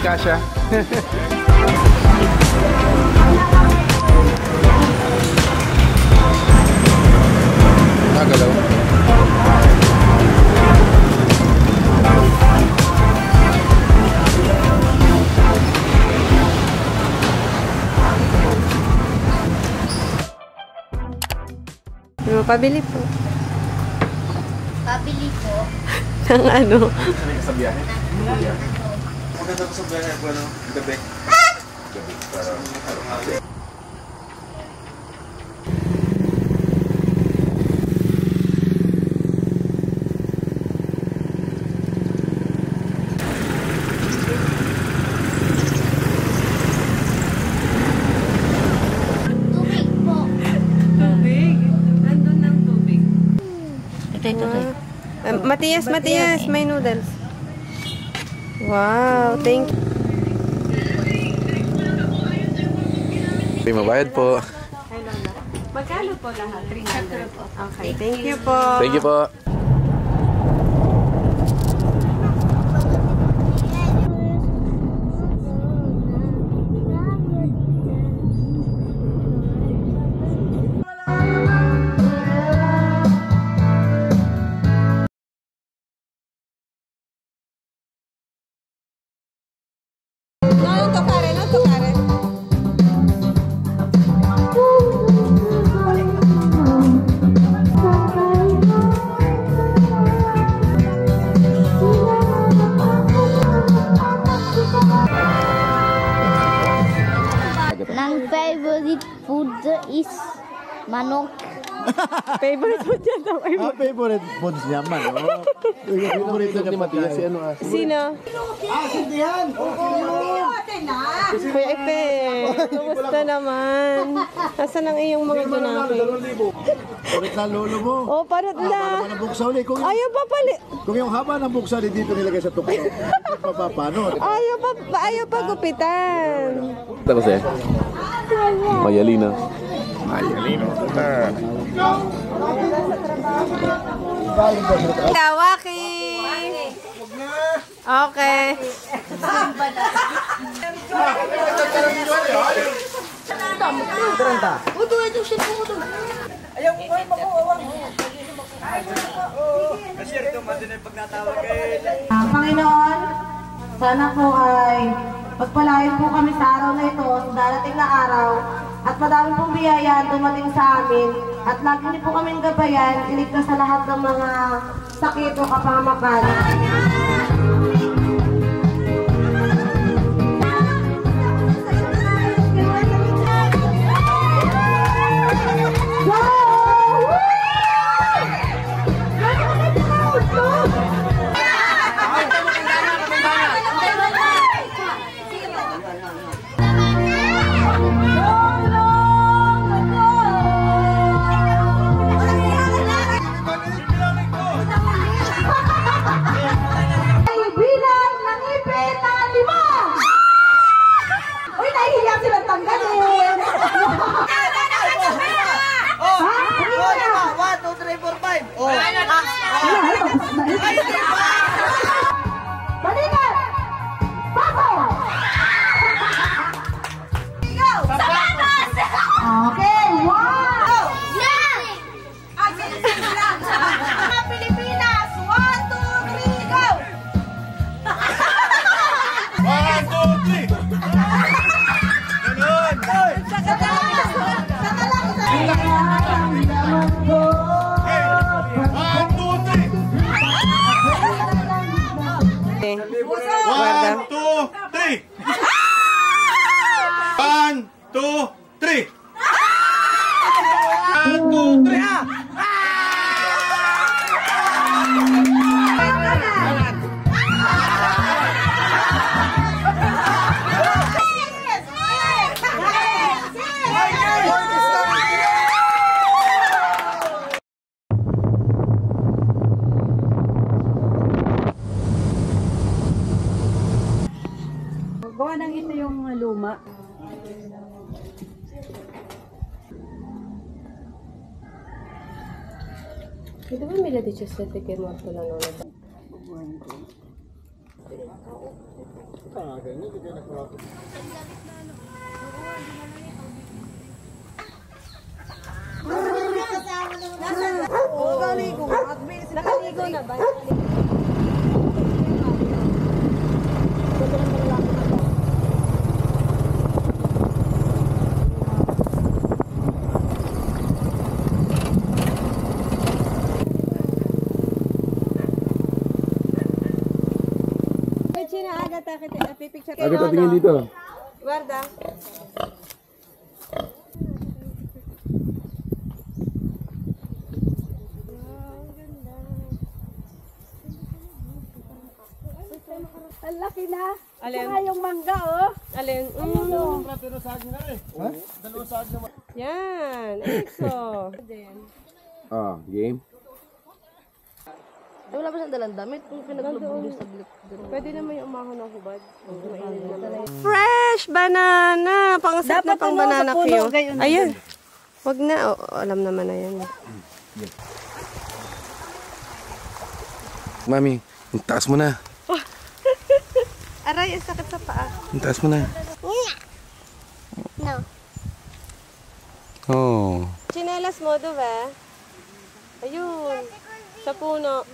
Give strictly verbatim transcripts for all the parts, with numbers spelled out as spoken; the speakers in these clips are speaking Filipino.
kasha. Nagalaw. Pabili po. Pabili po. Ng ano? Sanay ka sa biyahe? Maganda ko sa biyahe ako, ano? Gabi. Gabi. Para araw-araw. Uh, Matias, Matias, may noodles. Wow, thank you. Okay, mabayad po. Magkano po lahat? three hundred po. Okay, thank you po. Thank you po. Ang favorite food is manok. Favorite food niya daw ay Ah, favorite foods niya man, oh. Favorite food ni Matias, si ano ah? Sino? Ah, sindihan! Kuya Ipe, kumusta naman? Nasaan ang iyong mga dunaki? Parot na lolo mo. Oh, parot na. Para na buksaw ni. Kung, Ayaw pa pali. kung yung haba ng buksaw ni dito nilagay sa tukso, papapano? Ayaw pa, ayaw pa gupitan. Tapos eh. Mayalina. Mayalina. Kawaki. Okay. Uh, Panginoon, sana po ay pagpalain po kami sa araw na ito, sa darating na araw, at madami pong biyaya dumating sa amin, at lagi niyo po kaming gabayan, iligtas sa lahat ng mga sakit o kapamakan. One, two, three. One, two, three. One, two, three. Gawa ng ito yung luma. Ito ba may lati siya sa tikim mo ito lang Nakaligo na ba? Agad tingin dito. Guarda. Ang laki na. Alin? Saka yung mangga, oh. Alin? Mm. Yan. Exo. Ah, game. Ay, wala ba siyang dalang damit? Kung pinaglubog sa blik. Pwede naman yung umahon ng hubad. Fresh banana! Pang-set na pang banana kayo. Ayan. Wag na. O, alam naman na yan. Mami, ang taas mo na. Aray, ang sakit sa paa. Ang taas mo na. No. Oh. Chinelas mo, diba? Ayun. Sa puno.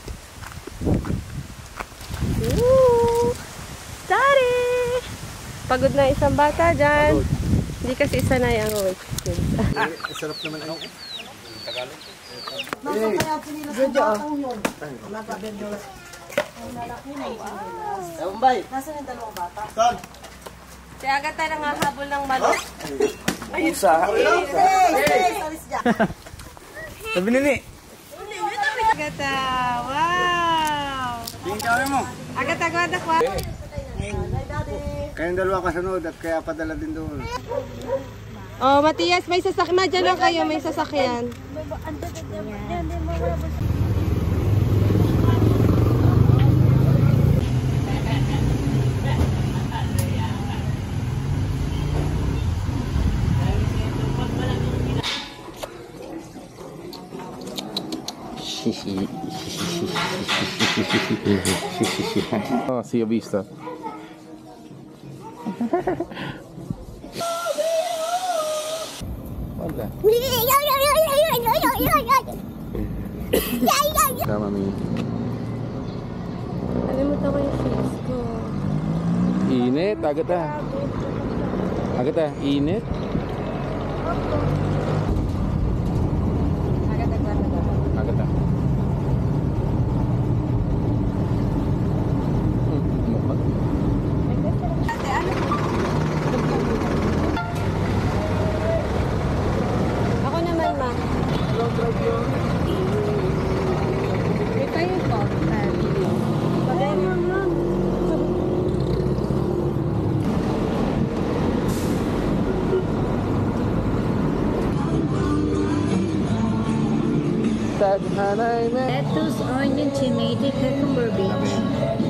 Woo! Daddy! Pagod na isang bata dyan. Hindi kasi sanay ang weight skills. Sarap naman ang Si Agatha nangahabol ng manok. Sabi nini. Agatha, wow! Tingin ka mo. Agatha, guarda kwa. Kayong dalawa kasunod at kaya padala din doon. Oh, Matias, may sasakyan. Madyan lang kayo, may sasakyan. Oh, see you vista. Wala. Tama, Mami. Nalimutan ko yung face ko. Init, agad ah. Agad ah, init. Agad ah. Ako naman, ma. May tayo po. Bagay mo, ma. Taghanay na. Lettuce, onion, tomato, cucumber, beach.